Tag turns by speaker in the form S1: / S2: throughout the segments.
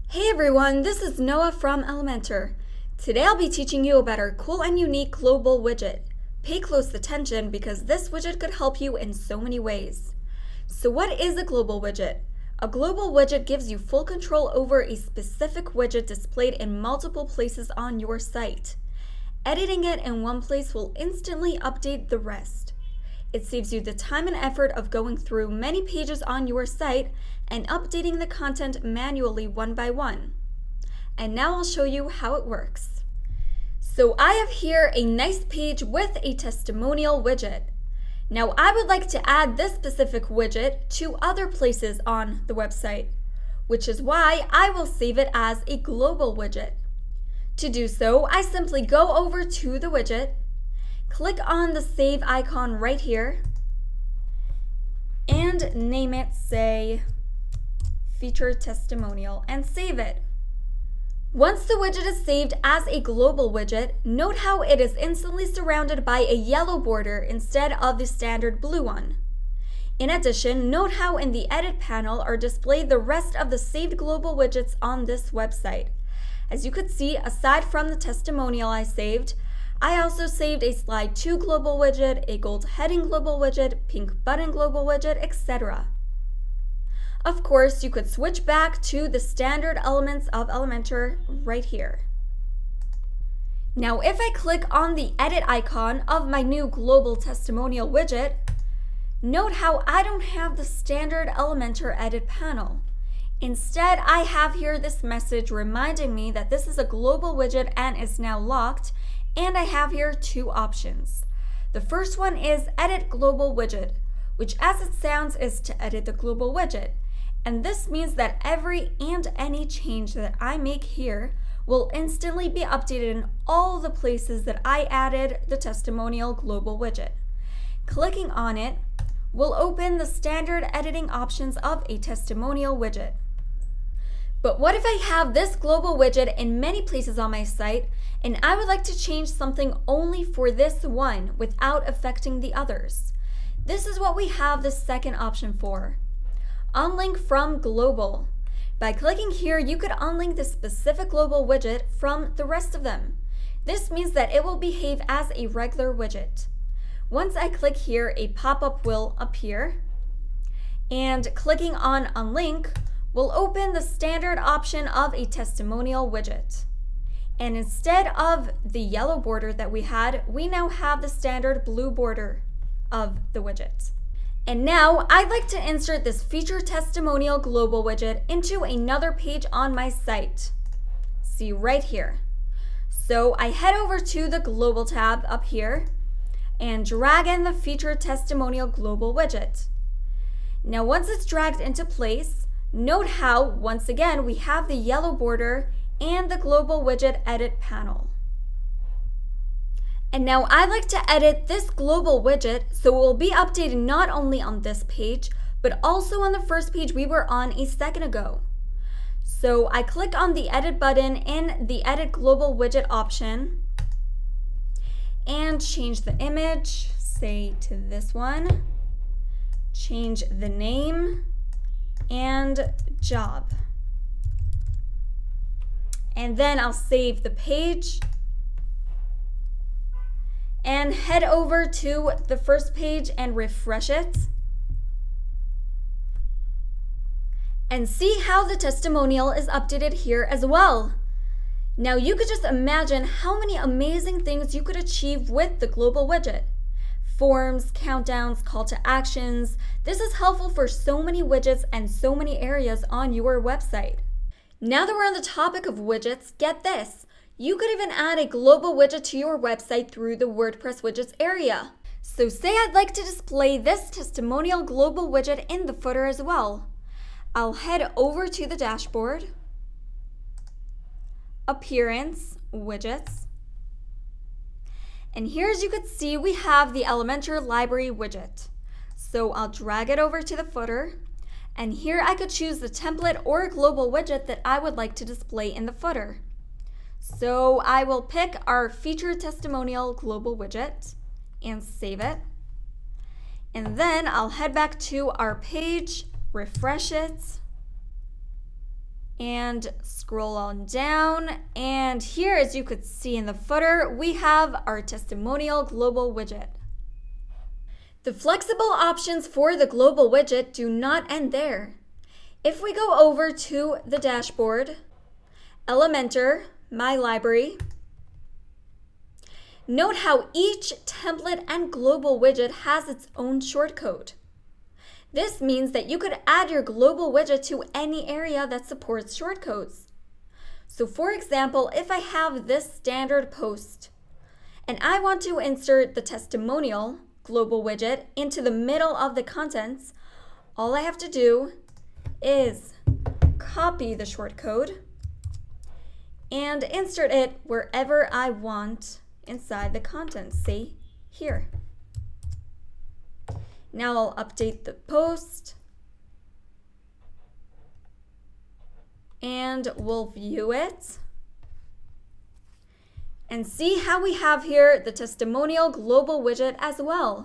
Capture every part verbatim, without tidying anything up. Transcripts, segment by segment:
S1: Hey everyone, this is Noah from Elementor. Today I'll be teaching you about our cool and unique global widget. Pay close attention because this widget could help you in so many ways. So what is a global widget? A global widget gives you full control over a specific widget displayed in multiple places on your site. Editing it in one place will instantly update the rest. It saves you the time and effort of going through many pages on your site and updating the content manually one by one. And now I'll show you how it works. So I have here a nice page with a testimonial widget. Now I would like to add this specific widget to other places on the website, which is why I will save it as a global widget. To do so, I simply go over to the widget, click on the save icon right here, and name it, say, Feature Testimonial, and save it. Once the widget is saved as a global widget, note how it is instantly surrounded by a yellow border instead of the standard blue one. In addition, note how in the Edit panel are displayed the rest of the saved global widgets on this website. As you could see, aside from the testimonial I saved, I also saved a Slide to global widget, a gold heading global widget, pink button global widget, et cetera. Of course, you could switch back to the standard elements of Elementor right here. Now, if I click on the edit icon of my new global testimonial widget, note how I don't have the standard Elementor edit panel. Instead, I have here this message reminding me that this is a global widget and is now locked, and I have here two options. The first one is Edit Global Widget, which as it sounds is to edit the global widget. And this means that every and any change that I make here will instantly be updated in all the places that I added the testimonial global widget. Clicking on it will open the standard editing options of a testimonial widget. But what if I have this global widget in many places on my site and I would like to change something only for this one without affecting the others? This is what we have the second option for. Unlink from global. By clicking here, you could unlink the specific global widget from the rest of them. This means that it will behave as a regular widget. Once I click here, a pop-up will appear, and clicking on unlink will open the standard option of a testimonial widget. And instead of the yellow border that we had, we now have the standard blue border of the widget. And now I'd like to insert this feature testimonial global widget into another page on my site. See right here. So I head over to the global tab up here and drag in the feature testimonial global widget. Now once it's dragged into place, note how once again we have the yellow border and the global widget edit panel. And now I'd like to edit this global widget so it will be updated not only on this page, but also on the first page we were on a second ago. So I click on the edit button in the edit global widget option and change the image, say to this one, change the name and job. And then I'll save the page and head over to the first page and refresh it. And see how the testimonial is updated here as well. Now you could just imagine how many amazing things you could achieve with the global widget. Forms, countdowns, call to actions. This is helpful for so many widgets and so many areas on your website. Now that we're on the topic of widgets, get this. You could even add a global widget to your website through the WordPress widgets area. So say I'd like to display this testimonial global widget in the footer as well. I'll head over to the dashboard, Appearance, Widgets, and here as you could see we have the Elementor library widget. So I'll drag it over to the footer, and here I could choose the template or global widget that I would like to display in the footer. So I will pick our feature testimonial global widget and save it. And then I'll head back to our page, refresh it, And scroll on down, and here, as you could see in the footer, we have our testimonial global widget. The flexible options for the global widget do not end there. If we go over to the dashboard, Elementor, My Library, note how each template and global widget has its own shortcode. This means that you could add your global widget to any area that supports shortcodes. So for example, if I have this standard post and I want to insert the testimonial global widget into the middle of the contents, all I have to do is copy the shortcode and insert it wherever I want inside the contents, say here. Now I'll update the post and we'll view it and see how we have here the testimonial global widget as well.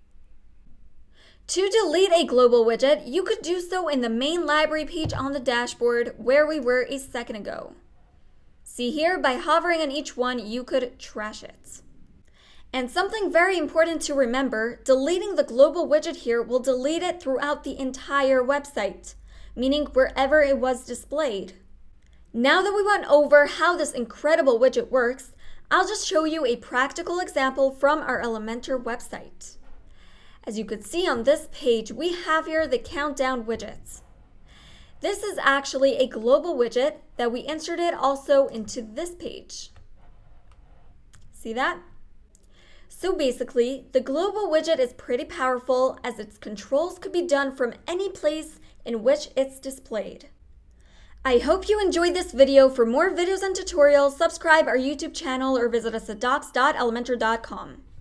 S1: To delete a global widget, you could do so in the main library page on the dashboard where we were a second ago. See here, by hovering on each one, you could trash it. And something very important to remember, deleting the global widget here will delete it throughout the entire website, meaning wherever it was displayed. Now that we went over how this incredible widget works, I'll just show you a practical example from our Elementor website. As you could see on this page, we have here the countdown widgets. This is actually a global widget that we inserted also into this page. See that? So basically, the global widget is pretty powerful as its controls could be done from any place in which it's displayed. I hope you enjoyed this video. For more videos and tutorials, subscribe our YouTube channel or visit us at docs dot elementor dot com.